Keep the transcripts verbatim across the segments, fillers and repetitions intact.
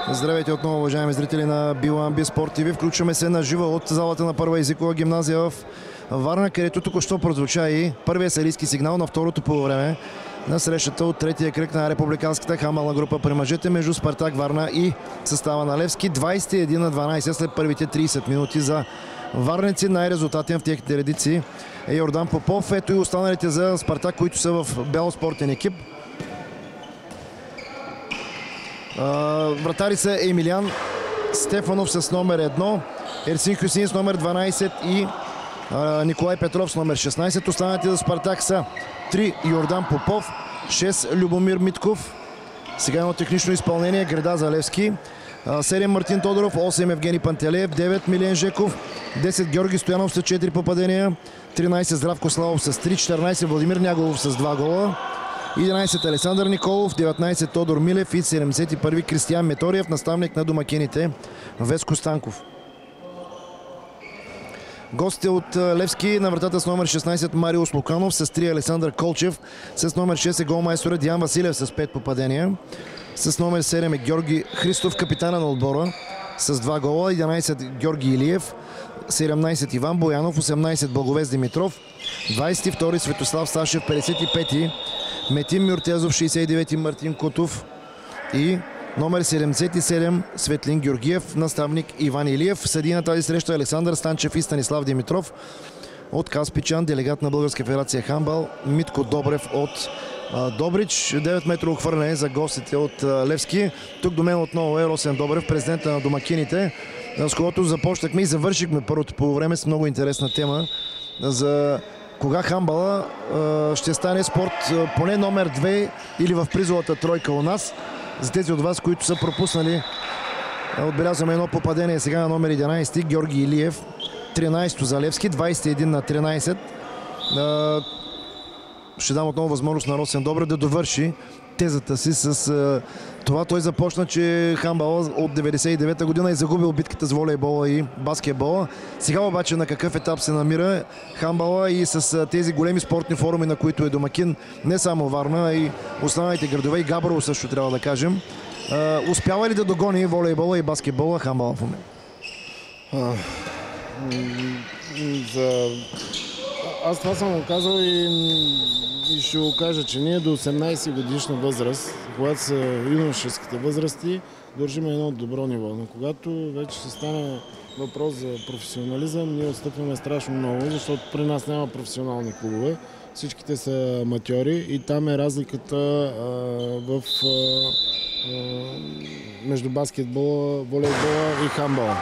Здравейте отново, уважаеми зрители на Биламби Спорт ТВ. Включваме се на живо от залата на Първа езикова гимназия в Варна, където току-що прозвуча и първия серийски сигнал на второто полувреме на срещата от третия кръг на републиканската хамбална група при мъжете между Спартак Варна и състава на Левски. двадесет и едно на дванадесет след първите тридесет минути за варнеци. Най-резултатен в техните редици е Йордан Попов. Ето и останалите за Спартак, които са в бял спортен екип. Вратари са Емилиан Стефанов с номер едно, Ерсин Хюсин с номер дванадесет и а, Николай Петров с номер шестнадесет. Останалите за Спартак са три Йордан Попов, шест Любомир Митков. Сега едно технично изпълнение, греда за Левски. седем Мартин Тодоров, осем Евгений Пантелеев, девет Милен Жеков, десет Георги Стоянов с четири попадения, тринадесет Здравко Славов с три, четиринадесет Владимир Няголов с два гола, единадесет Александър Николов, деветнадесет Тодор Милев и седемдесет и първи Кристиян Меториев, наставник на домакините Веско Станков. Гостите от Левски на вратата с номер шестнадесет Мариус Луканов, с три Александър Колчев, с номер шест е голмайстора Диан Василев с пет попадения, с номер седем е Георги Христов, капитана на отбора с два гола, единадесет Георги Илиев, седемнадесет Иван Боянов, осемнадесет Благовест Димитров, двадесет и втори Светослав Сашев, петдесет и пети Метин Мюртезов, шейсет и девети Мартин Кутов и номер седемдесет и седем Светлин Георгиев, наставник Иван Илиев. Съдии на тази среща Александър Станчев и Станислав Димитров. От Каспичан, делегат на Българска федерация хамбал, Митко Добрев от а, Добрич. девет метрово хвърляне за гостите от а, Левски. Тук до мен отново е Росен Добрев, президента на домакините, с когото започнахме и завършихме първото полувреме с много интересна тема за кога хамбала а, ще стане спорт а, поне номер две или в призовата тройка у нас. За тези от вас, които са пропуснали, отбелязваме едно попадение сега на номер единадесет Георги Илиев, тринадесето за Левски, двадесет и едно на тринадесет. А, ще дам отново възможност на Росен Добрев да довърши тезата си с а, това. Той започна, че хамбала от деветдесет и девета година е загубил битката с волейбола и баскетбола. Сега обаче на какъв етап се намира хамбала и с а, тези големи спортни форуми, на които е домакин не само Варна, а и останалите градове, и Габрово също трябва да кажем. А, успява ли да догони волейбола и баскетбола хамбала в момента? За... Аз това съм го казал и, и ще го кажа, че ние до осемнадесет годишна възраст, когато са юношеските възрасти, държим едно добро ниво. Но когато вече се стане въпрос за професионализъм, ние отстъпваме страшно много, защото при нас няма професионални клубове. Всичките са аматьори и там е разликата а, в, а, а, между баскетбола, волейбола и хамбала.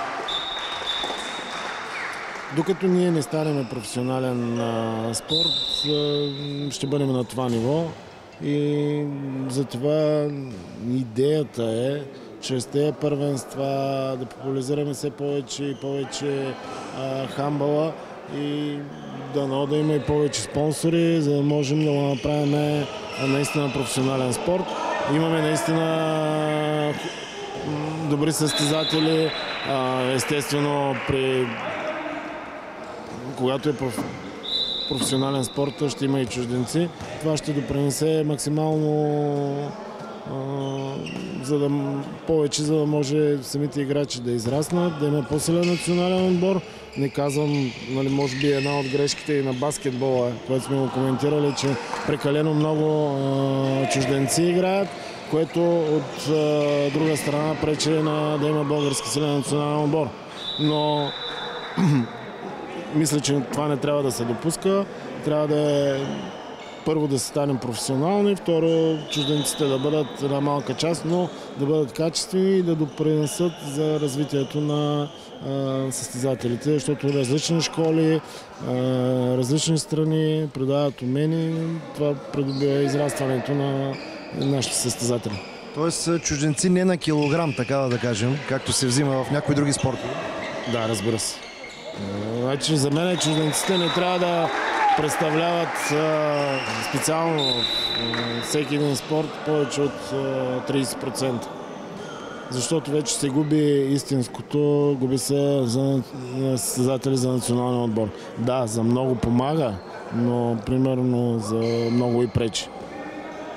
Докато ние не станем професионален а, спорт, а, ще бъдем на това ниво и затова идеята е чрез тези първенства да популяризираме все повече и повече а, хамбала и дано да има и повече спонсори, за да можем да го направим наистина професионален спорт. Имаме наистина добри състезатели, а, естествено при когато е професионален спорт, ще има и чужденци. Това ще допринесе максимално а, за да, повече, за да може самите играчи да израснат, да има по-силен национален отбор. Не казвам, нали, може би една от грешките и на баскетбола, което сме го коментирали, че прекалено много а, чужденци играят, което от а, друга страна пречи на да има български силен национален отбор. Но мисля, че това не трябва да се допуска. Трябва да е първо да се станем професионални, второ чужденците да бъдат една малка част, но да бъдат качествени и да допринесат за развитието на а, състезателите, защото различни школи, а, различни страни предават умения. Това придобива израстването на нашите състезатели. Тоест чужденци не на килограм, така да кажем, както се взима в някои други спортове. Да, разбира се. Значи, за мен чужденците не трябва да представляват а, специално а, всеки един спорт повече от а, тридесет процента. Защото вече се губи истинското, губи се за състезатели за националния отбор. Да, за много помага, но примерно за много и пречи.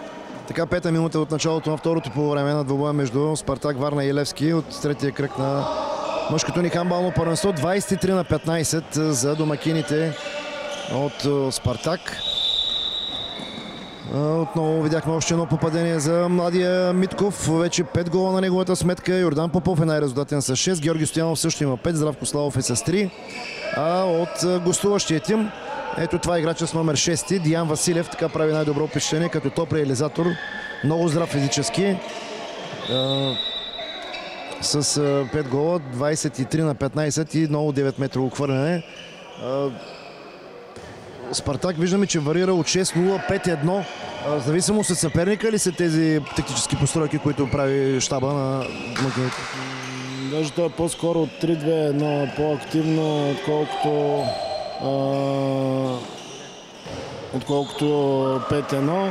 Така, пета минута от началото на второто полувреме на двубоя между Спартак Варна и Левски от третия кръг на мъжкото ни хандбално първенство. двадесет и три на петнадесет за домакините от Спартак. Отново видяхме още едно попадение за младия Митков. Вече пет гола на неговата сметка. Йордан Попов е най-резултатен с шест. Георги Стоянов също има пет. Здравко Славов е с три. А от гостуващия тим, ето това е играча с номер шест. Диан Василев така прави най-добро впечатление като топ реализатор. Много здрав физически. С пет гола, двадесет и три на петнадесет и много девет метрово хвърляне. Спартак виждаме, че варира от шест нула, пет едно. Зависимо от съперника ли са тези тактически постройки, които прави щаба на домакините? Даже това е по-скоро от три две едно, по-активно, отколкото а, отколкото пет едно.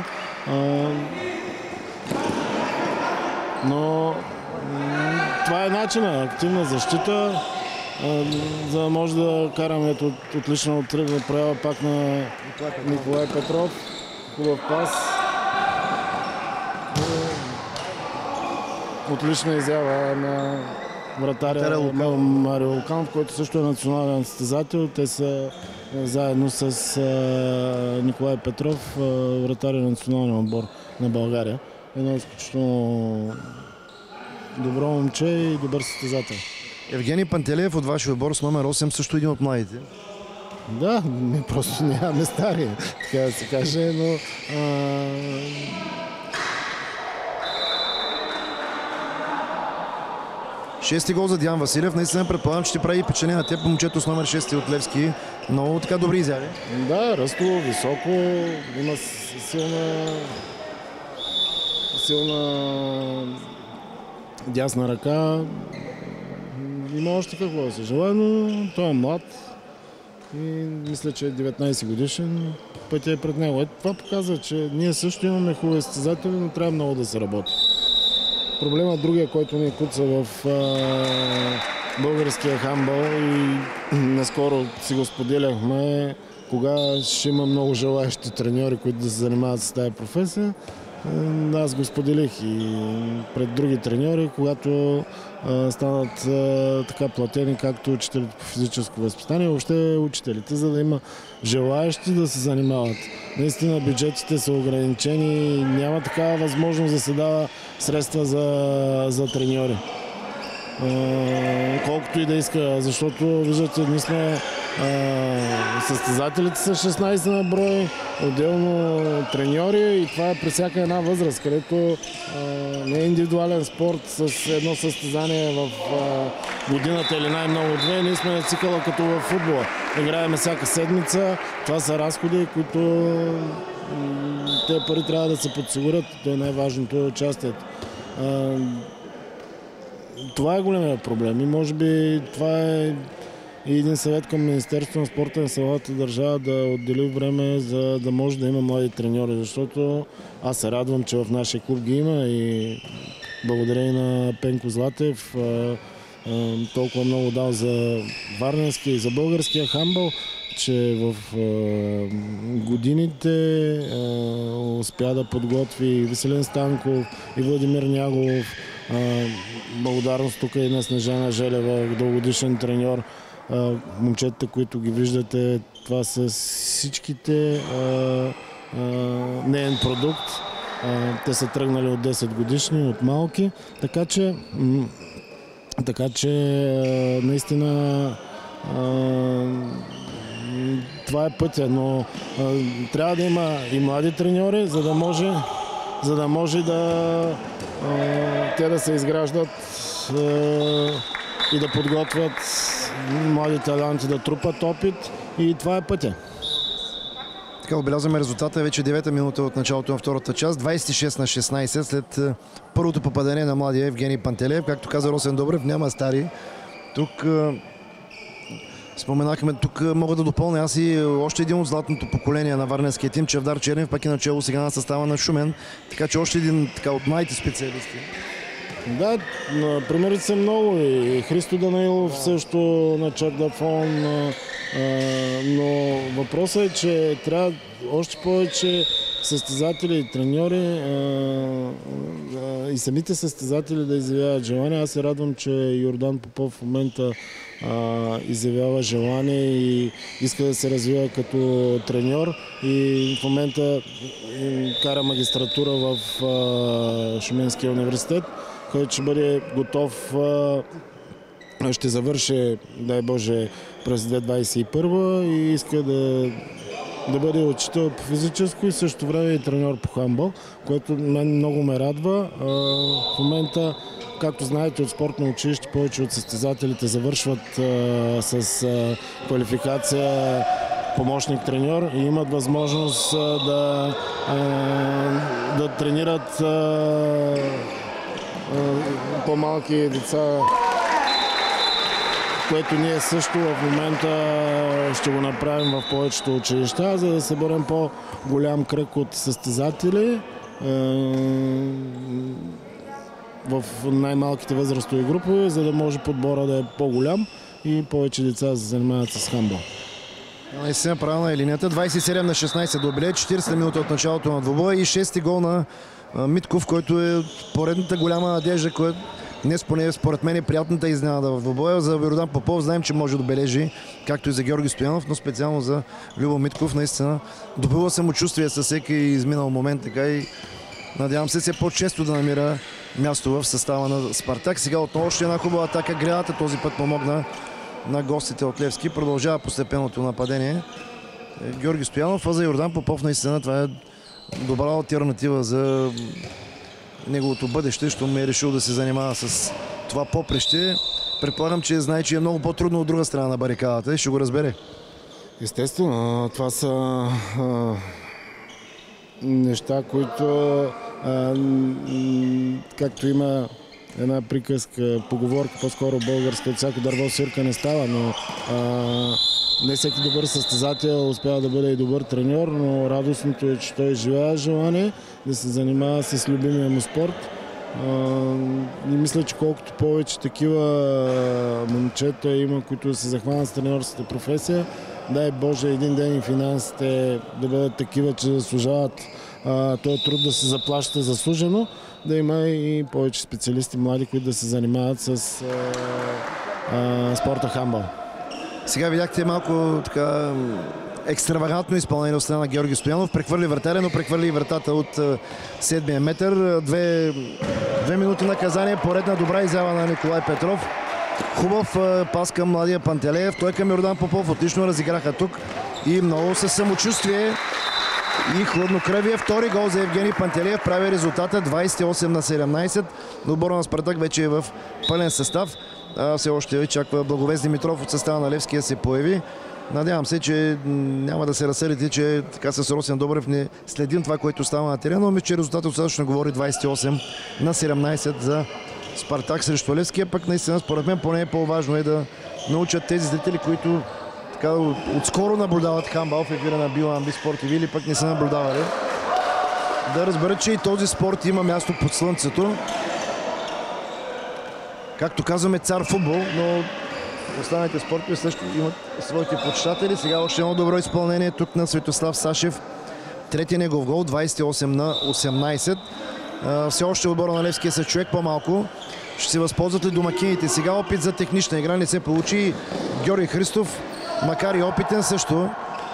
Но това е начина. Активна защита, за да може да караме от, отлична отръгна проява пак на Николай Петров. Хубав пас. Отлична изява на вратаря Марио Луканов, който също е национален състезател. Те са заедно с Николай Петров, вратаря на националния отбор на България. Едно изключително добро момче и добър състезател. Евгений Пантелиев от вашия отбор с номер осем, също един от младите. Да, ми просто нямаме стари, така да се каже, но а... Шести гол за Диан Василев. Наистина предполагам, че ще прави впечатление на теб, момчето с номер шест от Левски. Много така добри изяви. Да, ръстло, високо, има силна силна дясна ръка. Има още какво да се желая, но той е млад и мисля, че е деветнадесет годишен. Пътя е пред него. Ето това показва, че ние също имаме хубави състезатели, но трябва много да се работи. Проблемът другия, който ни куца в а, българския хандбал и наскоро си го споделяхме, кога ще има много желаящи треньори, които да се занимават с тази професия. Аз го споделих и пред други треньори, когато а, станат а, така платени, както учителите по физическо възпитание, въобще учителите, за да има желаящи да се занимават. Наистина бюджетите са ограничени и няма такава възможност да се дава средства за, за треньори. А, колкото и да иска, защото виждате, ние сме а, състезателите са шестнадесет на брой, отделно треньори и това е при всяка една възраст, където а, не е индивидуален спорт с едно състезание в а, годината или най-много две. Ние сме на цикъла като в футбола. Играеме всяка седмица. Това са разходи, които тези пари трябва да се подсигурят. Това е най-важното участието. Това е големия проблем и може би това е и един съвет към Министерството на спорта на самата държава да отдели време, за да може да има млади треньори, защото аз се радвам, че в нашия клуб ги има и благодарение на Пенко Златев толкова много дал за варненския и за българския хандбал, че в годините успя да подготви Веселин Станков и Владимир Няголов. Благодарност тук и на Снежана Желева, дългогодишен треньор. Момчетата, които ги виждате, това са всичките неен продукт. Те са тръгнали от десет годишни, от малки. Така че, така че наистина това е пътя, но трябва да има и млади треньори, за да може, за да, може да те да се изграждат и да подготвят млади таланти, да трупат опит и това е пътя. Така, отбелязваме резултата. Вече девета минута от началото на втората част. двадесет и шест на шестнадесет след първото попадение на младия Евгений Пантелиев. Както каза Росен Добрев, няма стари. Тук споменахме, тук мога да допълня аз и още един от златното поколение на варненския тим, Чавдар Чернев, пак и начало сега на състава на Шумен. Така че още един така, от младите специалисти. Да, примерите са много и Христо Данаилов също на Чардафон, но въпросът е, че трябва още повече състезатели и треньори а, а, и самите състезатели да изявяват желание. Аз се радвам, че Йордан Попов в момента а, изявява желание и иска да се развива като треньор и в момента кара магистратура в а, Шуменския университет, който ще бъде готов, а, ще завърши, дай Боже, през две хиляди двадесет и първа и иска да да бъде учител по физическо и също време и треньор по хандбал, което мен много ме радва. В момента, както знаете, от спортно училище повече от състезателите завършват с квалификация помощник треньор и имат възможност да, да тренират по-малки деца, което ние също в момента ще го направим в повечето училища, за да съберем по-голям кръг от състезатели в най-малките възрастови групи, за да може подбора да е по-голям и повече деца да се занимават с хандбал. Наистина правилна е линията. двадесет и седем на шестнадесет до беле, четиридесет минути от началото на двобоя и шести гол на Митков, който е поредната голяма надежда, която днес поне според мен е приятната изненада в двобоя. За Йордан Попов знаем, че може да бележи, както и за Георги Стоянов, но специално за Любо Митков. Наистина добива самочувствие със всеки изминал момент, така и надявам се все по-често да намира място в състава на Спартак. Сега отново още една хубава атака. Гредата този път помогна на гостите от Левски. Продължава постепенното нападение Георги Стоянов, а за Йордан Попов наистина това е добра алтернатива за неговото бъдеще, защото е решил да се занимава с това поприще. Предполагам, че знае, че е много по-трудно от друга страна на барикадата и ще го разбере. Естествено, това са а, неща, които а, както има една приказка, поговорка, по-скоро българска, от всяко дърво свирка не става, но а, не всеки добър състезател успява да бъде и добър треньор, но радостното е, че той живее желание да се занимава с любимия му спорт. А, и мисля, че колкото повече такива момчета има, които се захванат с треньорската професия, дай Боже един ден и финансите да бъдат такива, че заслужават този труд да се заплаща заслужено, да има и повече специалисти млади, които да се занимават с а, а, спорта хандбал. Сега видяхте малко така екстравагантно изпълнение от страна на Георги Стоянов. Прехвърли вратаря, но прехвърли и вратата от седмия метър. Две, две минути наказание, поредна добра изява на Николай Петров. Хубав пас към младия Пантелеев. Той към Йордан Попов. Отлично разиграха тук и много със самочувствие и хладнокръвие. Втори гол за Евгений Пантелеев прави резултата двадесет и осем на седемнадесет. Отбора на Спартак вече е в пълен състав. А, все още очаква Благовест Димитров от състава на Левски да се появи. Надявам се, че няма да се разсърдите, че така с Росен Добрев не следим това, което става на терена, но мисля, че резултатът достатъчно говори двадесет и осем на седемнадесет за Спартак срещу Левски. Пък наистина, според мен, поне е по-важно е да научат тези зрители, които така отскоро наблюдават хандбал в ефира на Билан Би Спорт Ти Ви или пък не са наблюдавали, да разберат, че и този спорт има място под слънцето. Както казваме, цар футбол, но останалите спортове също имат своите почитатели. Сега още едно добро изпълнение тук на Светослав Сашев. Третия негов гол, двадесет и осем на осемнадесет. Все още отбора на Левски е с човек по-малко. Ще се възползват ли домакините? Сега опит за технична игра не се получи. Георги Христов, макар и опитен, също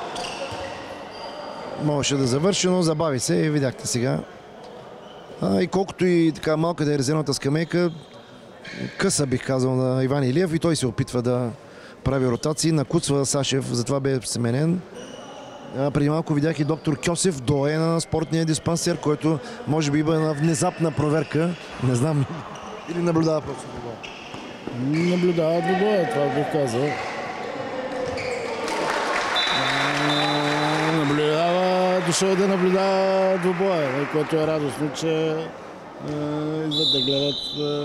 можеше да завърши, но забави се и видяхте сега. А, и колкото и така малка да е резервната скамейка, къса бих казал на Иван Илиев и той се опитва да прави ротации. Накуцва Сашев, затова бе сменен. А, преди малко видях и доктор Кьосев, доен на спортния диспансер, който може би има на внезапна проверка. Не знам. Или наблюдава просто двубоя? Наблюдава двубоя, това бих казал. Наблюдава, дошъл да наблюдава двубоя, което е радостно, че идват да гледат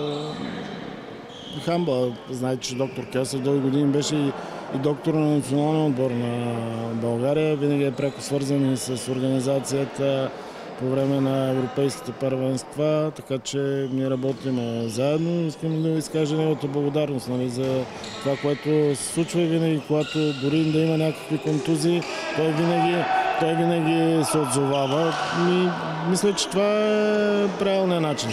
хандбал. Знаете, че доктор Кьосев дълги години беше и, и доктор на националния отбор на България. Винаги е пряко свързан и с организацията по време на европейските първенства, така че ние работим заедно. Искам да ви изкажа неговата благодарност, нали, за това, което се случва и винаги, когато дори да има някакви контузии, той винаги той винаги се отзовава и мисля, че това е правилният начин.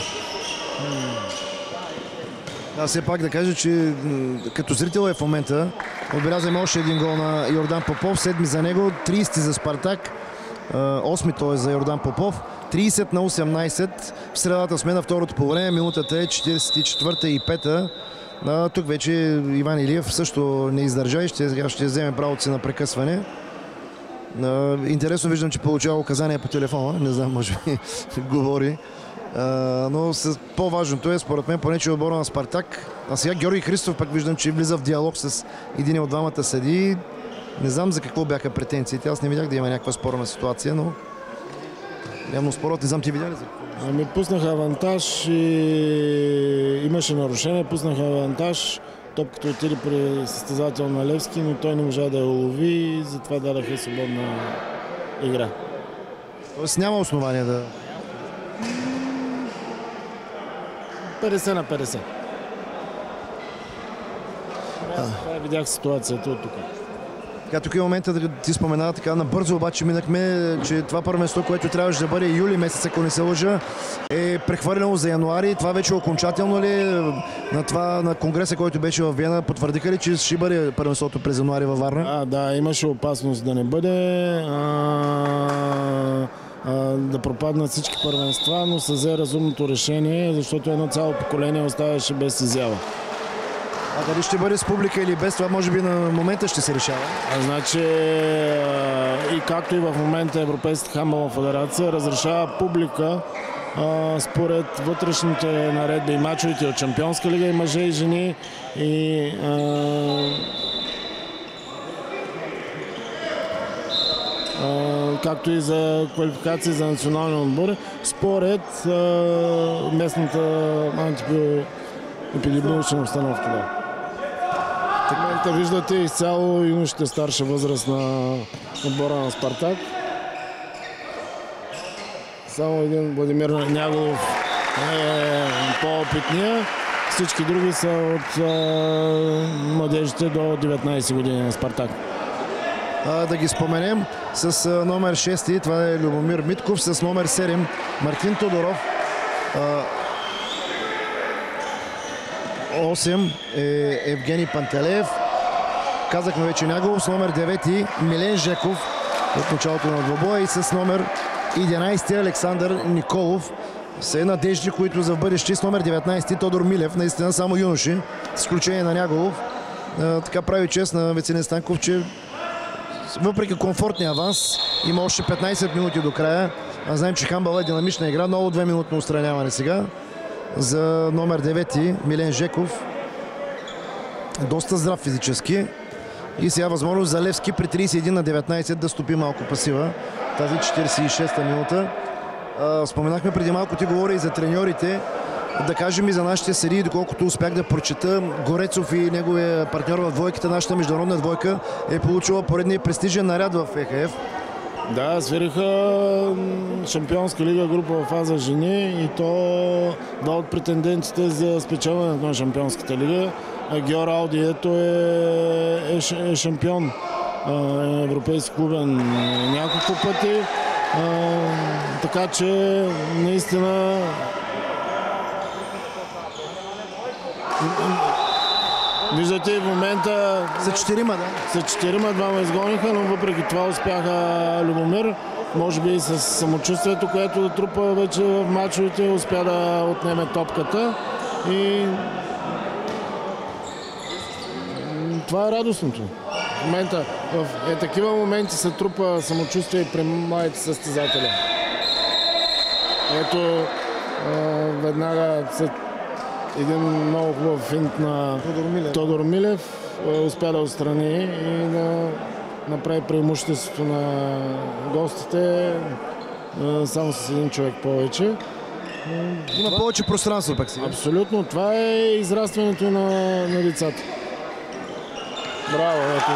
Да, все пак да кажа, че като зрител е в момента. Отбелязваме още един гол на Йордан Попов, седми за него, тридесети за Спартак, осми той за Йордан Попов, тридесет на осемнадесет. В средата сме на второто по време, минутата е четиридесет и четвърта и пета. А, тук вече Иван Илиев също не издържа и ще, ще вземе правото си на прекъсване. А, интересно виждам, че получава указания по телефона, не знам, може би говори. Uh, но по-важното е, според мен, поне че отбора на Спартак. А сега Георги Христов пък виждам, че влиза в диалог с един от двамата съдии. Не знам за какво бяха претенциите. Аз не видях да има някаква спорна ситуация, но явно спорът, не знам, ти видя ли за какво? Ами пуснаха авантаж и имаше нарушение, пуснаха авантаж. Топката отиде при състезател на Левски, но той не можа да я улови и затова дадаха свободна игра. Тоест няма основание да... петдесет на петдесет. Аз това видях ситуацията от тук. Така, тук е момента да ти спомена, така набързо обаче минахме, че това първенство, което трябваше да бъде юли месец, ако не се лъжа, е прехвърлено за януари. Това вече окончателно ли на това, на конгреса, който беше в Виена, потвърдиха ли, че ще бъде първенството през януари във Варна? А, да, имаше опасност да не бъде. А... да пропаднат всички първенства, но се взе разумното решение, защото едно цяло поколение оставаше без изява. А дали ще бъде с публика или без, това може би на момента ще се решава? А, значи и както и в момента Европейската хандбална федерация разрешава публика а, според вътрешните наредби и мачовете от Шампионска лига и мъже и жени и а, Uh, както и за квалификации за националния отбор, според uh, местната антиепидемиологична обстановка. Да. В момента виждате изцяло юношите старша възраст на отбора на Спартак. Само един Владимир Няголов е по-опитния. Всички други са от uh, младежите до деветнадесет години на Спартак. Да ги споменем с номер шест, това е Любомир Митков, с номер седем Мартин Тодоров, осем е Евгений Пантелеев, казахме вече Няголов, с номер девет Милен Жеков от началото на двобоя и с номер единадесет Александър Николов. Все надежди, които за в бъдеще, с номер деветнадесет Тодор Милев, наистина само юноши, с изключение на Няголов. Така прави чест на Веселин Станков, че въпреки комфортния аванс, има още петнадесет минути до края. А знаем, че хандбал е динамична игра. Ново две минутно отстраняване сега за номер девет Милен Жеков. Доста здрав физически. И сега възможност за Левски при тридесет и един на деветнадесет да стопи малко пасива. Тази четиридесет и шеста минута. Споменахме преди малко, ти говори и за треньорите. Да кажем и за нашите серии, доколкото успях да прочета, Горецов и неговия партньор в двойката, нашата международна двойка, е получила поредния престижен наряд в Е Х Ф. Да, свириха Шампионска лига група в фаза жени и то два от претендентите за спечелването на Шампионската лига. Геор Аудието е, е, е шампион, е европейски клубен няколко пъти, а, така че наистина виждате в момента За четирима, да. За четирима, двама изгониха, но въпреки това успяха Любомир. Може би с самочувствието, което да трупа вече в мачовете, успя да отнеме топката. И това е радостното. В момента, в е, такива моменти се трупа самочувствие и при младите състезатели. Ето, а, веднага след един много хубав финт на Тодор Милев, Тодор Милев успя да отстрани и да направи преимуществото на гостите само с един човек повече. Има това... повече пространство пък сега. Абсолютно. Това е израстването на, на децата. Браво! Ето,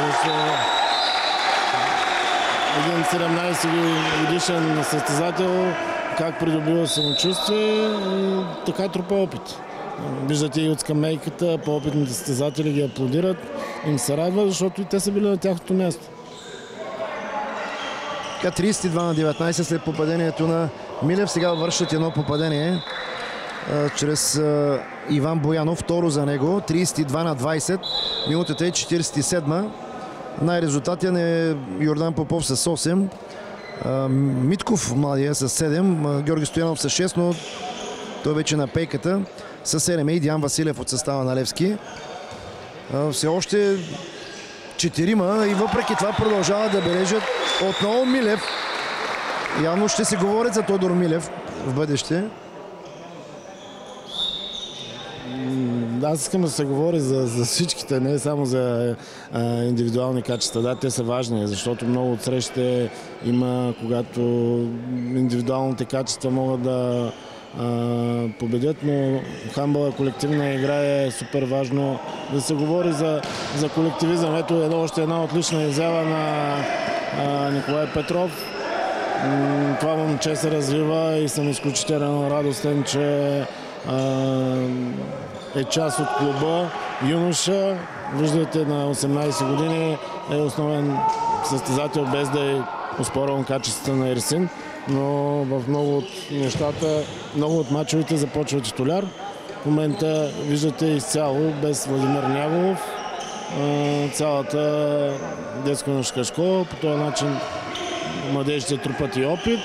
един седемнадесет годишен състезател как придобива самочувствие и така трупа опит. Виждате и от скамейката, по-опитните състезатели ги аплодират, им се радва, защото и те са били на тяхното място. Така тридесет и два на деветнадесет след попадението на Милев. Сега вършат едно попадение а, чрез а, Иван Боянов. Второ за него. тридесет и два на двадесет. Минутата е четиридесет и седма. Най-резултатен е Йордан Попов с осем. А, Митков младия с седем. А, Георги Стоянов с шест, но той вече на пейката. С седем е и Диан Василев от състава на Левски. А, все още четирима и въпреки това продължава да бележат отново Милев. Явно ще се говорят за Тодор Милев в бъдеще. Аз искам да се говори за, за всичките, не само за а, индивидуални качества. Да, те са важни, защото много от срещите има, когато индивидуалните качества могат да а, победят, но хандбал, колективна игра е супер важно да се говори за, за колективизъм. Ето едно, още една отлична изява на а, Николай Петров. М, това момче се развива и съм изключително радостен, че а, е част от клуба. Юноша, виждате, на осемнадесет години е основен състезател, без да е оспорван качеството на Ерсин, но в много от нещата, много от мачовете започва титуляр. В момента виждате изцяло без Владимир Няголов цялата детско-юношеска школа. По този начин младежите трупат и опит.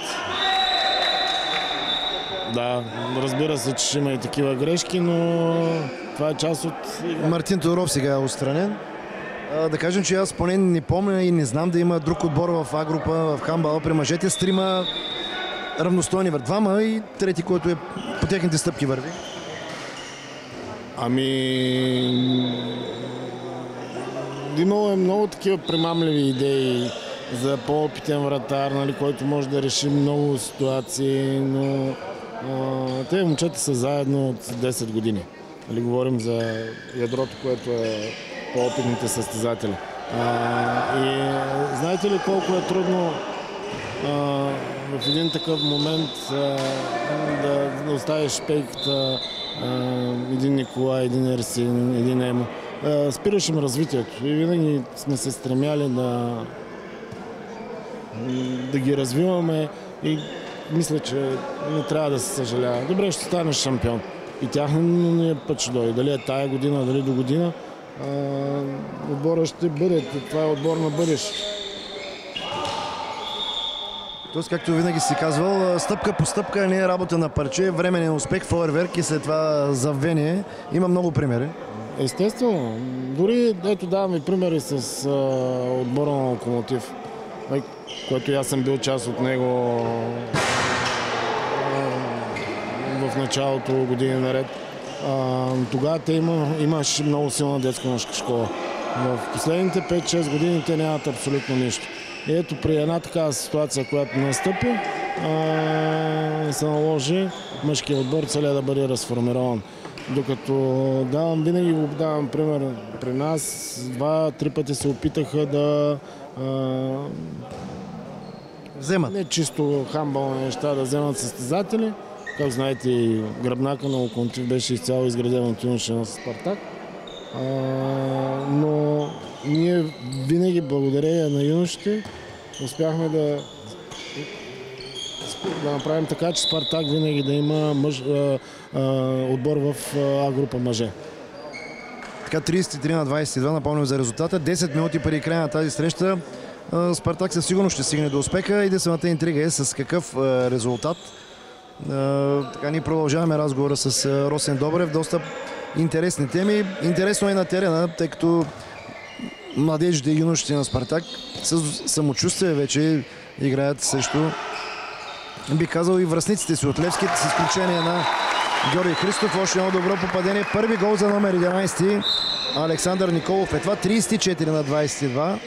Да, разбира се, че ще има и такива грешки, но това е част от... Мартин Тодоров сега е отстранен. А, да кажем, че аз поне не помня и не знам да има друг отбор в А група, в хандбала при мъжете с трима равностойни върви. Двама и трети, който е по техните стъпки върви. Ами... Имало е много такива примамливи идеи за по-опитен вратар, нали, който може да реши много ситуации, но а, те момчета са заедно от десет години. Нали, говорим за ядрото, което е по-опитните състезатели. А, и знаете ли колко е трудно а, в един такъв момент а, да, да оставиш пейката а, един Николай, един Ерсин, един Емо. А, спираш им развитието и винаги сме се стремяли да да ги развиваме и мисля, че не трябва да се съжалява. Добре, ще станеш шампион. И тяхния път ще дойде. Дали е тая година, дали до година. А, отбора ще бъде. Това е отбор на бъдеще. Тоест, както винаги си казвал, стъпка по стъпка не е работа на парче, временен успех, фойерверк и след това забвение. Има много примери. Естествено. Дори, ето давам ви примери с а, отбора на Локомотив, който аз съм бил част от него в началото, години наред. Тогава те има, имаше много силна детско-юношеска школа. В последните пет-шест години те нямат абсолютно нищо. И ето при една такава ситуация, която настъпи, се наложи мъжкият отбор целия да бъде разформирован. Докато давам, винаги го давам пример при нас, два-три пъти се опитаха да вземат. Не чисто хандбални неща да вземат състезатели. Как знаете, и гръбнака на Локомотив беше изцяло изграден от юноша на Спартак. А, но ние винаги благодарение на юношите успяхме да, да направим така, че Спартак винаги да има мъж, а, а, отбор в А група мъже. Така тридесет и три на двадесет и два, напомням за резултата. десет минути преди края на тази среща Спартак със сигурност ще стигне до успеха. Единствената интрига е с какъв резултат. Така ние продължаваме разговора с Росен Добрев. Доста интересни теми. Интересно е на терена, тъй като младежите и юношите на Спартак с самочувствие вече играят срещу, би казал, и връстниците си от Левски, с изключение на Георги Христов. Още едно добро попадение. Първи гол за номер единадесет Александър Николов. Е това тридесет и четири на двадесет и два.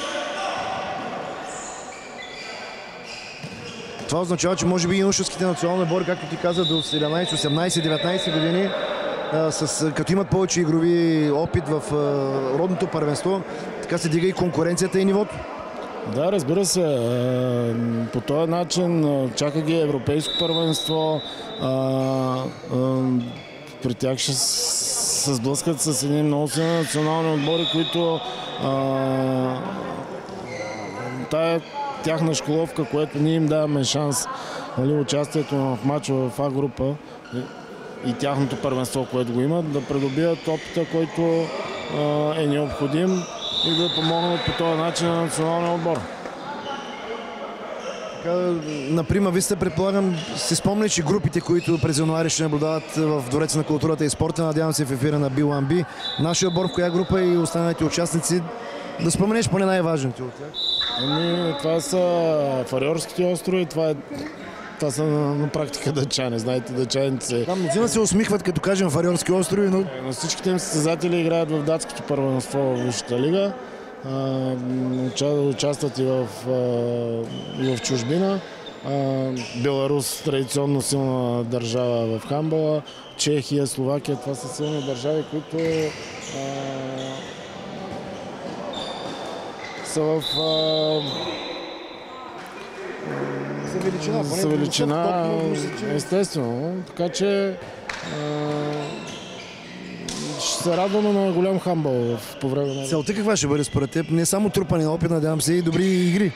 Това означава, че може би юношеските национални отбори, както ти каза, до седемнадесет, осемнадесет, деветнадесет години, а, с, като имат повече игрови опит в а, родното първенство, така се дига и конкуренцията и нивото. Да, разбира се. По този начин чака ги европейско първенство. А, а, при тях ще се сблъскат с едни много силни национални отбори, които а, тая тяхна школовка, което ние им даваме шанс, нали, участието в мачове в А група и, и тяхното първенство, което го имат, да придобият опита, който а, е необходим и да помогнат по този начин на националния отбор. Така, например, вие сте, предполагам, си спомняли, че групите, които през януари ще наблюдават в Двореца на културата и спорта, надявам се в ефира на Би уан Би, нашия отбор в коя група и останалите участници, да споменеш поне най-важните от тях? Ами, това са Фариорските острови, това, е, това са на, на практика дъчани, знаете, дъчаните. Там мнозина се усмихват, като кажем Фариорски острови, но... На всичките им състезатели играят в датското първенство в Висшата лига. Участват и в, и в чужбина. Беларус, традиционно силна държава в хандбала. Чехия, Словакия, това са силни държави, които а, са в а, за величина, за величина, естествено. Така че ще се радваме на голям хандбал по време на... Целта каква ще бъде според теб? Не само трупане на опит, надявам се и добри игри.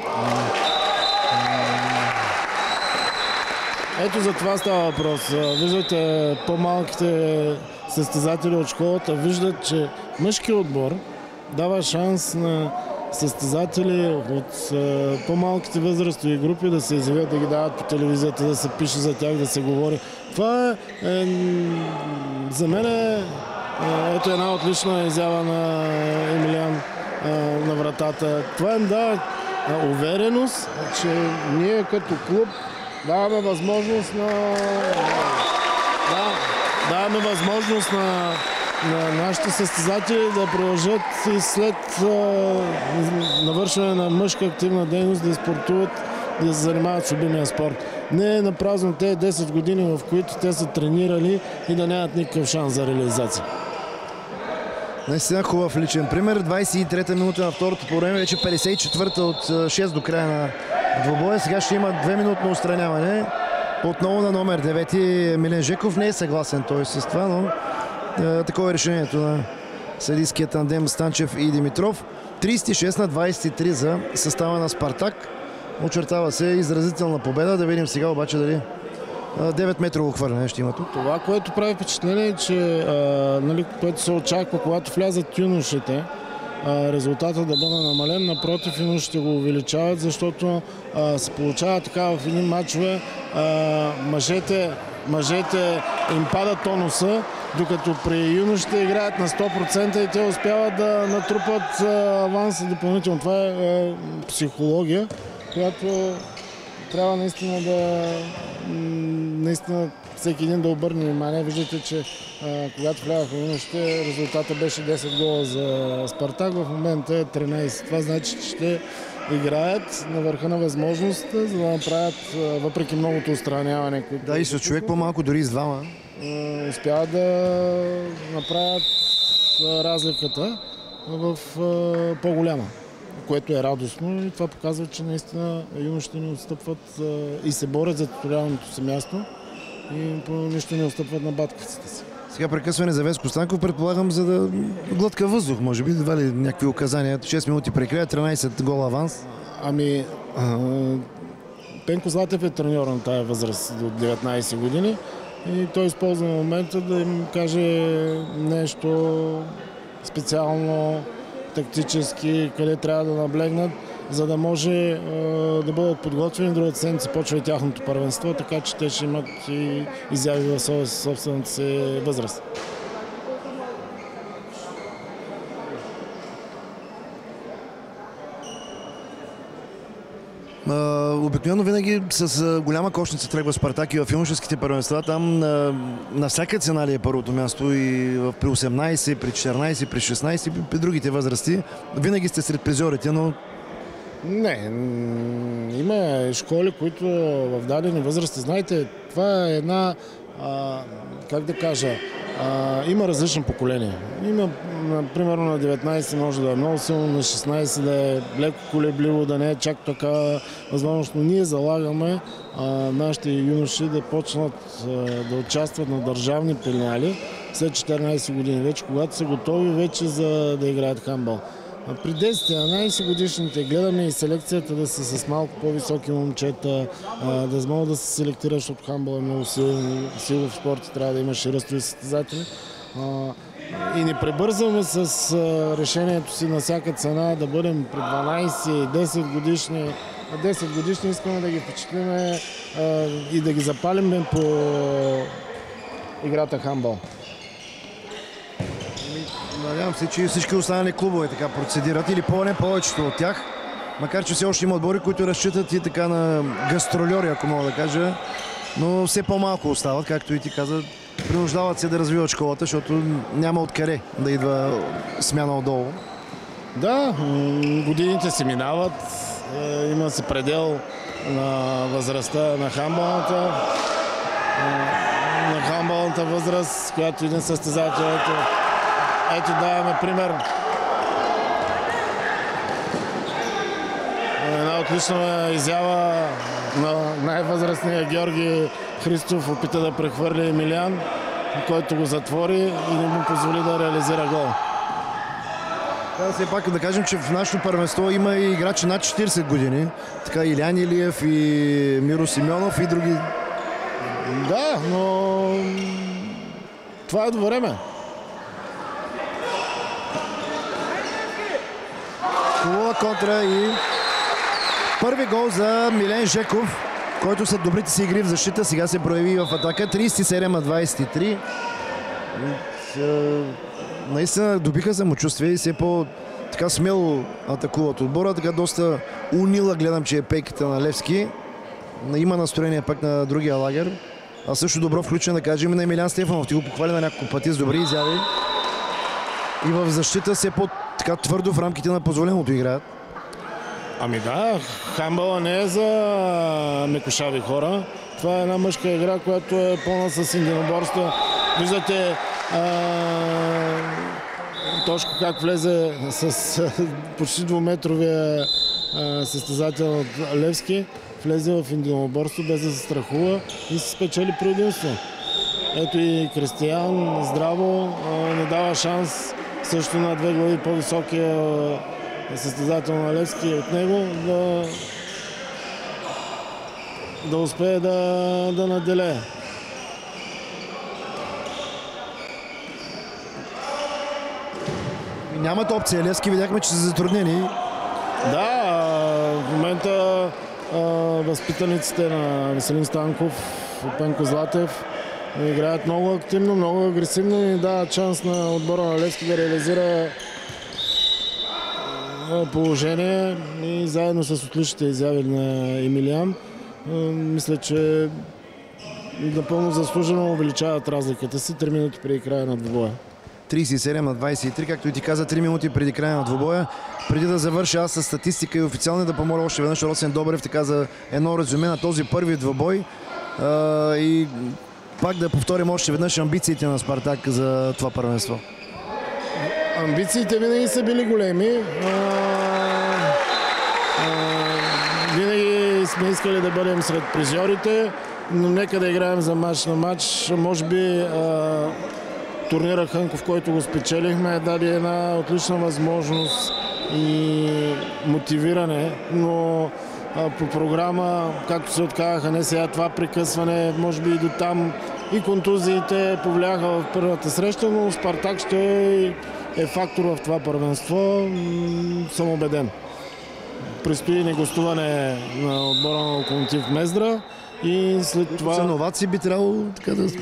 Ето за това става въпрос. Виждате, по-малките състезатели от школата виждат, че мъжкият отбор дава шанс на състезатели от по-малките възрастови групи да се изявят, да ги дават по телевизията, да се пише за тях, да се говори. Това е, е за мен е, ето една отлична изява на Емилиан на вратата. Това им дава увереност, че ние като клуб даваме възможност на... Да, даваме възможност на, на нашите състезатели да продължат и след а, навършване на мъжка активна дейност да спортуват и да се занимават с любимия спорт. Не е напразно те десет години, в които те са тренирали и да нямат никакъв шанс за реализация. Наистина хубав личен пример. двадесет и трета минута на второто по време, вече петдесет и четвърта от шест до края на двобоя. Сега ще има две минутно отстраняване. Отново на номер девети Милен Жеков. Не е съгласен той с това, но е, такова е решението на съдийския тандем Станчев и Димитров. тридесет и шест на двадесет и три за състава на Спартак. Очертава се изразителна победа. Да видим сега обаче дали девет метрово хвърляне ще има тук. Това, което прави впечатление, е, че а, нали, което се очаква, когато влязат юношите, а, резултата да бъде намален. Напротив, юношите го увеличават, защото а, се получава така в едни матчове. А, мъжете, мъжете им пада тонуса, докато при юношите играят на сто процента и те успяват да натрупат а, аванса допълнително. Това е а, психология, която трябва наистина да наистина всеки един да обърне внимание. Виждате, че а, когато влязаха юношите, резултата беше десет гола за Спартак, в момента е тринадесет. Това значи, че ще играят на върха на възможността, за да направят, въпреки многото отстраняване. Които да, и с човек по-малко, дори с двама. Успяват да направят разликата в по-голяма, което е радостно и това показва, че наистина юношите ни отстъпват и се борят за титуляното си място и по нищо не отстъпват на батковците си. Сега прекъсване за Веско Станков, предполагам, за да глътка въздух, може би, едва ли някакви указания. шест минути прекрая, тринадесет гола аванс. Ами, а, Пенко Златев е треньор на тая възраст до деветнадесет години и той използва момента да им каже нещо специално, тактически, къде трябва да наблегнат, за да може е, да бъдат подготвени. Другата седмица почва и тяхното първенство, така че те ще имат и изяви в собствената си възраст. Uh, обикновено винаги с голяма кошница тръгва Спартак и в юношеските първенства. Там uh, на всяка цена ли е първото място и при осемнадесет, при четиринадесет, при шестнадесет, при другите възрасти. Винаги сте сред призорите, но... Не, има школи, които в дадени възрасти, знаете, това е една, а, как да кажа, а, има различни поколения. Има, примерно на деветнадесет може да е много силно, на шестнадесет да е леко колебливо, да не е чак така възможност, но ние залагаме а, нашите юноши да почнат а, да участват на държавни пеленали след четиринадесет години, вече когато са готови вече за да играят хандбал. При десет-единайсет годишните гледаме и селекцията да са с малко по-високи момчета, да могат да се селектират, защото хандбол е много силен, силов спорт и трябва да имаш и ръстови състезатели. И не пребързваме с решението си на всяка цена да бъдем при дванайсет и десет годишни. А десет годишни искаме да ги впечатлиме и да ги запалим по играта хандбол. Надявам се, че всички останали клубове така процедират или поне повечето от тях. Макар че все още има отбори, които разчитат и така на гастрольори, ако мога да кажа. Но все по-малко остават, както и ти каза. Принуждават се да развиват школата, защото няма откъде да идва смяна отдолу. Да, годините се минават. Има се предел на възрастта на хандболната. На хандболната възраст, която един състезател. Ето, ето даваме пример. Една отлична изява на най-възрастния Георги Христов опита да прехвърли Емилиан, който го затвори и не му позволи да реализира гол. Да, все пак да кажем, че в нашото първенство има и играчи над четирийсет години. Така Илян Илиев и Миро Симеонов и други. Да, но това е до време. Хубава контра и първи гол за Милен Жеков, който след добрите си игри в защита сега се прояви в атака. трийсет и седем на двайсет и три. Наистина добиха самочувствие и все по-така смело атакуват отбора. Така доста унила гледам, че е пейката на Левски. Има настроение пък на другия лагер. А също добро включен да кажем и на Емилиан Стефанов. Ти го похвали на няколко пъти с добри изяви. И в защита все по-така твърдо в рамките на позволеното играят. Ами да, хандбола не е за мекошави хора. Това е една мъжка игра, която е пълна с единоборства. Виждате а, Тошко как влезе с а, почти двуметровия а, състезател от Левски. Влезе в единоборство без да се страхува и се спечели предимство. Ето и Кристиян здраво а, не дава шанс също на две глави по-високия състезател на Левски от него да, да успее да, да наделее. Нямат опция. Левски видяхме, че са затруднени. Да, в момента а, възпитаниците на Веселин Станков и Пенко Златев играят много активно, много агресивно и дават шанс на отбора на Левски да реализира положение и заедно с отличните изяви на Емилиан. Мисля, че напълно заслужено увеличават разликата си три минути преди края на двубоя. трийсет и седем на двайсет и три, както и ти каза, три минути преди края на двубоя. Преди да завърша аз с статистика и официално да помоля още веднъж Росен Добрев така за едно резюме на този първи двубой. А, и пак да повторим още веднъж амбициите на Спартак за това първенство. Амбициите винаги са били големи. А, а, винаги сме искали да бъдем сред призьорите, но нека да играем за матч на матч. Може би а, турнира Хънков, който го спечелихме, даде една отлична възможност и мотивиране, но а, по програма, както се отказаха, не сега това прекъсване, може би и до там и контузиите повлияха в първата среща, но Спартак ще е фактор в това първенство, съм убеден. Предстои негостуване на отбора на Локомотив Мездра и след това... За новаци би трябвало така да...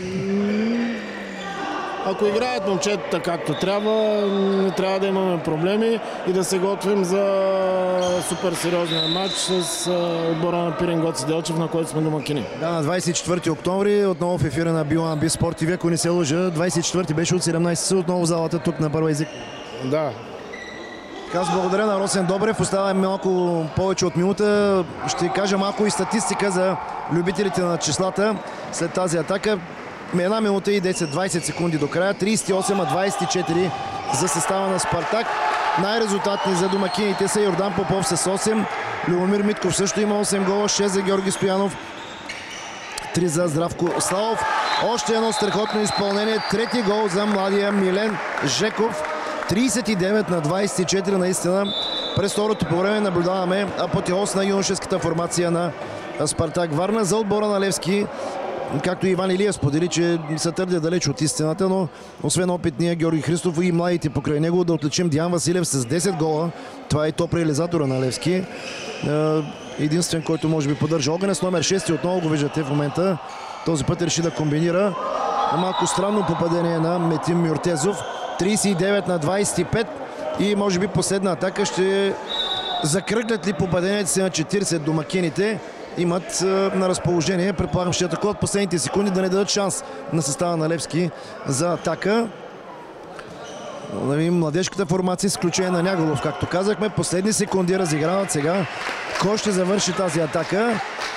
Ако играят момчетата както трябва, не трябва да имаме проблеми и да се готвим за супер сериозния матч с отбора на Пирин Гоце Делчев, на който сме домакини. Да, на двайсет и четвърти октомври, отново в ефира на Билан Би Спорт ти ви, ако не се лъжа, двайсет и четвърти беше от седемнайсет часа, отново в залата тук на Първа език. Да. Аз благодаря на Росен Добрев, оставаме малко повече от минута. Ще кажа малко и статистика за любителите на числата след тази атака. Една минута и десет-двайсет секунди до края. трийсет и осем на двайсет и четири за състава на Спартак. Най-резултатни за домакините са Йордан Попов с осем. Любомир Митков също има осем гола. шест за Георги Стоянов. три за Здравко Славов. Още едно страхотно изпълнение. Трети гол за младия Милен Жеков. тридесет и девет на двадесет и четири наистина. През второто по време наблюдаваме апотеоз на юношеската формация на Спартак Варна. За отбора на Левски, както Иван Илиев сподели, че са твърде далеч от истината, но освен опитния Георги Христов и младите покрай него, да отличим Диан Василев с десет гола. Това е топ реализатора на Левски. Единствен, който може би поддържа огъня с номер шест, отново го виждате в момента. Този път реши да комбинира. Малко странно попадение на Метим Мюртезов. тридесет и девет на двадесет и пет и може би последна атака ще закръглят ли попадението си на четиридесет домакините. Имат на разположение, предполагам, ще атакуват последните секунди, да не дадат шанс на състава на Левски за атака. Младежката формация с изключение на Няголов, както казахме, последни секунди разиграват сега. Кой ще завърши тази атака?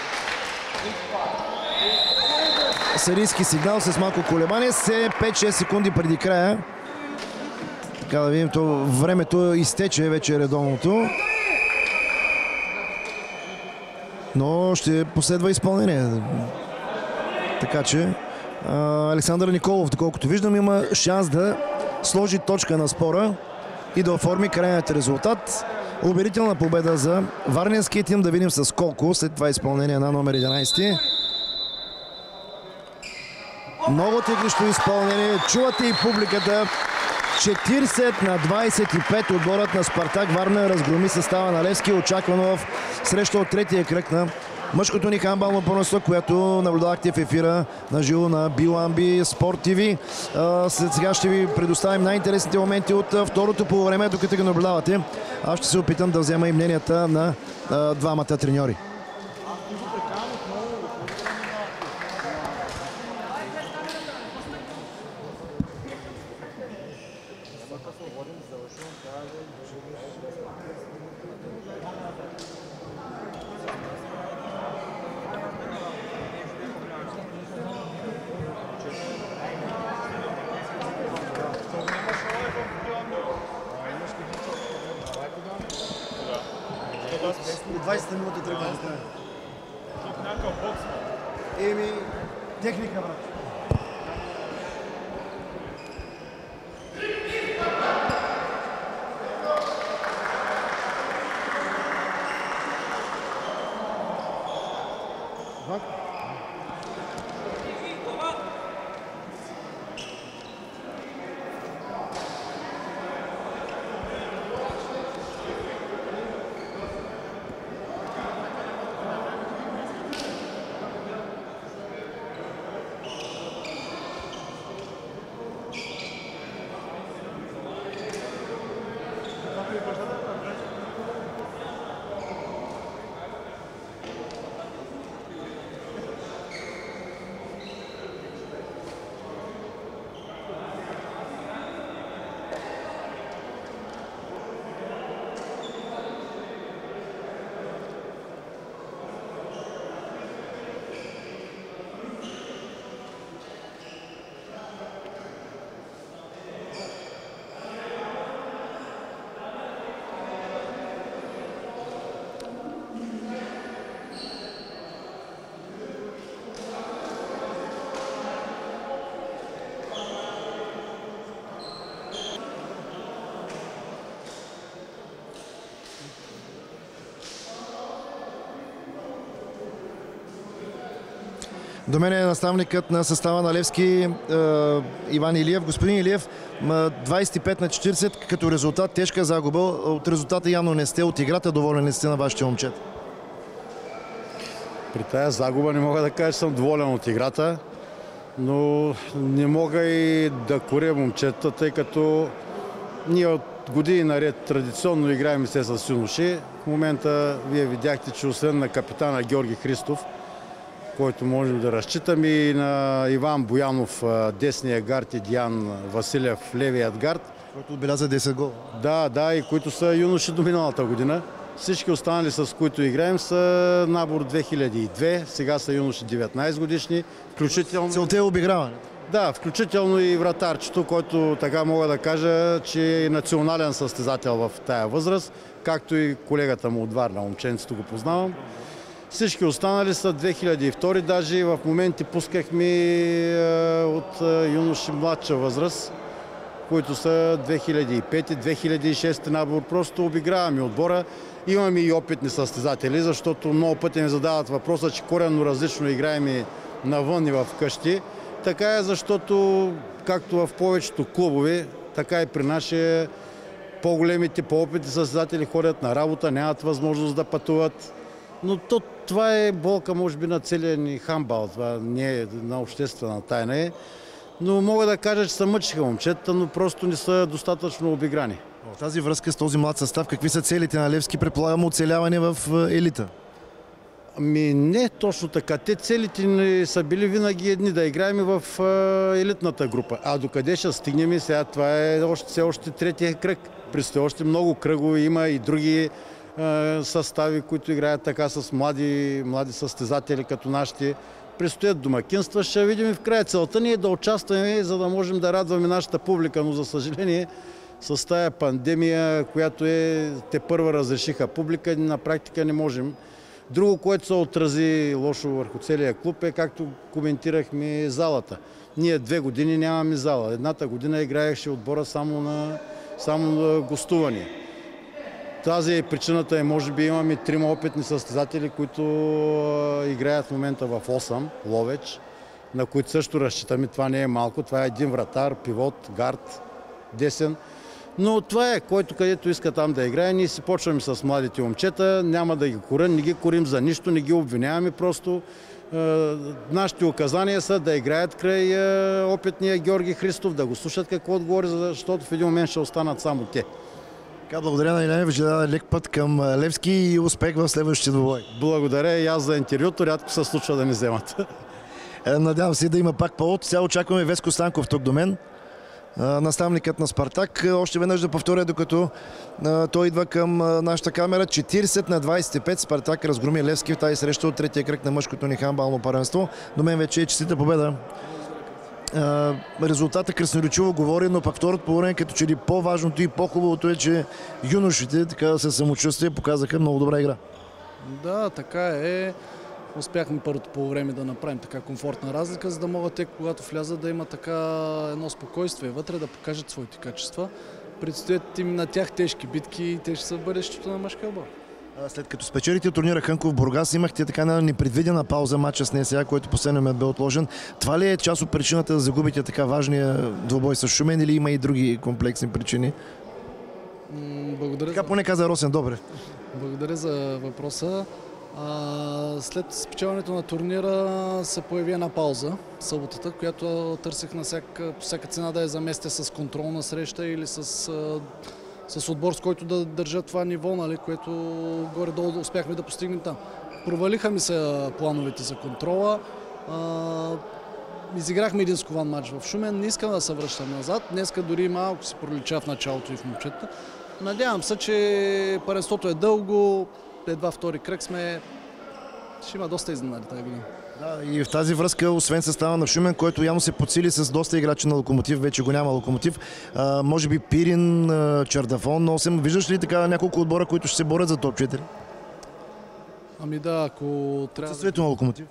Съдийски сигнал с малко колебание, се пет-шест секунди преди края. Така да видим, то времето изтече вече редовното. Но ще последва изпълнение. Така че Александър Николов, доколкото виждам, има шанс да сложи точка на спора и да оформи крайният резултат. Убедителна победа за варненския тим. Да видим с колко след това изпълнение на номер единадесет. Много теглищо изпълнение. Чувате и публиката. четиридесет на двадесет и пет отборът на Спартак Варна разгроми състава на Левски. Очаквано в среща от третия кръг на мъжкото ни хандбално първенство, което наблюдахте в ефира на живо на Биламби Спорт ТВ. След сега ще ви предоставим най-интересните моменти от второто полувреме, докато ги наблюдавате. Аз ще се опитам да взема и мненията на двамата треньори. двадесет минути тръгва. Еми, техника, брат. До мен е наставникът на състава на Левски е, Иван Илиев. Господин Илиев, двадесет и пет на четиридесет като резултат, тежка загуба. От резултата явно не сте, от играта доволен не сте на вашите момчета. При тази загуба не мога да кажа, че съм доволен от играта, но не мога и да коря момчета, тъй като ние от години наред традиционно играем се с юноши. В момента вие видяхте, че освен на капитана Георги Христов, който можем да разчитаме, и на Иван Боянов, десния гард, и Диан Василев, левият гард. Който отбеляза десет гола. Да, да, и които са юноши до миналата година. Всички останали, с които играем, са набор две хиляди и две, сега са юноши деветнадесет годишни. Включително... Целта е обиграване. Да, включително и вратарчето, който така мога да кажа, че е национален състезател в тая възраст, както и колегата му от Варна, момченцето го познавам. Всички останали са две хиляди и втора, даже в моменти пускахме от юноши младша възраст, които са две хиляди и пета - две хиляди и шеста набор. Просто обиграваме отбора. Имаме и опитни състезатели, защото много пъти ми задават въпроса, че коренно различно играем и навън и в къщи. Така е, защото както в повечето клубове, така и при нашия по-големите, по-опитни състезатели ходят на работа, нямат възможност да пътуват. Но то, това е болка, може би, на целия ни хандбал. Това не е на обществена тайна. Но мога да кажа, че се мъчиха момчета, но просто не са достатъчно обиграни. В тази връзка с този млад състав, какви са целите на Левски? Предполагам оцеляване в елита. Ами не точно така. Те целите ни са били винаги едни, да играем в елитната група. А докъде ще стигнем сега, това е още, все още третия кръг. Предстои още много кръгове, има и други е, състави, които играят така с млади, млади състезатели като нашите. Предстоят домакинства, ще видим и в края. Целта ни е да участваме, за да можем да радваме нашата публика, но за съжаление с тая пандемия, която е, те първа разрешиха публика, на практика не можем. Друго, което се отрази лошо върху целия клуб е, както коментирахме, залата. Ние две години нямаме зала. Едната година играеше отбора само на, само на гостувания. Тази е причината, е, може би имаме трима опитни състезатели, които играят в момента в осем, Ловеч, на които също разчитаме. Това не е малко, това е един вратар, пивот, гард, десен. Но това е, който където иска там да играе. Ние си почваме с младите момчета, няма да ги корим, не ги корим за нищо, не ги обвиняваме, просто е, нашите указания са да играят край е, опитния Георги Христов, да го слушат какво отговори, защото в един момент ще останат само те. Така, благодаря на Илянев, желая лек път към Левски и успех в следващия двубой. Благодаря и аз за интервюто, рядко се случва да ни вземат. Надявам се да има пак повод. Сега очакваме Веско Станков тук до мен, наставникът на Спартак. Още веднъж да повторя, докато той идва към нашата камера. четиридесет на двадесет и пет Спартак разгроми Левски в тази среща от третия кръг на мъжкото ни хандбално първенство. До мен вече е честита победа. Резултата красноречиво говори, но пак второто по време, като че ли по-важното и по-хубавото е, че юношите така със самочувствие показаха много добра игра. Да, така е. Успяхме първото по време да направим така комфортна разлика, за да могат те, когато влязат, да има така едно спокойствие вътре, да покажат своите качества. Предстоят им на тях тежки битки и те ще са бъдещето на мъжкия отбор. След като спечелите турнира Хънков Бургас, имахте така една непредвидена пауза матча с НСА, който последния момент бе отложен. Това ли е част от причината да загубите така важния двубой с Шумен или има и други комплексни причини? Благодаря. Така поне каза Росен Добрев. Благодаря за въпроса. А, след спечелването на турнира се появи една пауза съботата, която търсих на всяка, по всяка цена да я заместя с контролна среща или с, с отбор, с който да държа това ниво, нали, което горе-долу успяхме да постигнем там. Провалиха ми се плановете за контрола. А, изиграхме един скован матч в Шумен. Не искам да се връщам назад. Днеска дори малко си пролича в началото и в момчета. Надявам се, че първенството е дълго. Едва втори кръг сме. Ще има доста изненади тази година. Да, и в тази връзка, освен състава на Шумен, който явно се подсили с доста играчи на Локомотив, вече го няма Локомотив, а, може би Пирин, Чардафон, осем. Виждаш ли така няколко отбора, които ще се борят за топ четири? Ами да, ако трябва... Състоянието на Локомотив?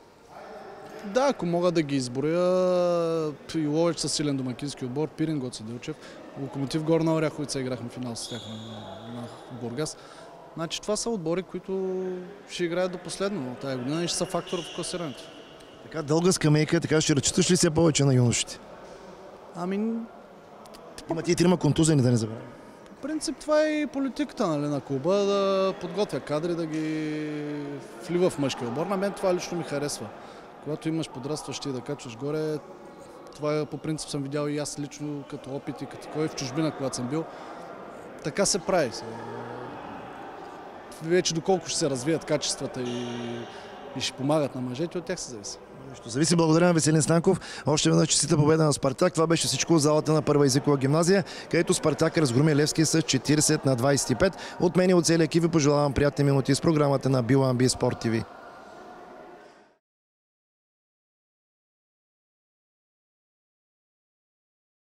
Да, ако мога да ги изборя, и Ловеч със силен домакински отбор, Пирин, Гоце Делчев, Локомотив, Горна Оряховица играхме финал с тях на, на Бургас. Значи това са отбори, които ще играят до последно тази година и ще са фактор в класирането. Така дълга скамейка, така ще разчиташ ли се повече на юношите? Ами... Има тия трима контузени, да не забравя. По принцип това е и политиката, нали, на клуба, да подготвя кадри, да ги влива в мъжкия отбор. На мен това лично ми харесва. Когато имаш подрастващи и да качваш горе, това по принцип съм видял и аз лично като опит и като кой в чужбина, когато съм бил. Така се прави. Вече доколко ще се развият качествата и, и ще помагат на мъжете, от тях се зависи. Ще зависи. Благодаря на Веселин Станков. Още веднъж честита победа на Спартак. Това беше всичко в залата на Първа езикова гимназия, където Спартак разгроми Левски с четиридесет на двадесет и пет. От мен и от целия екип ви пожелавам приятни минути с програмата на Би Уан Би Спорт ТВ.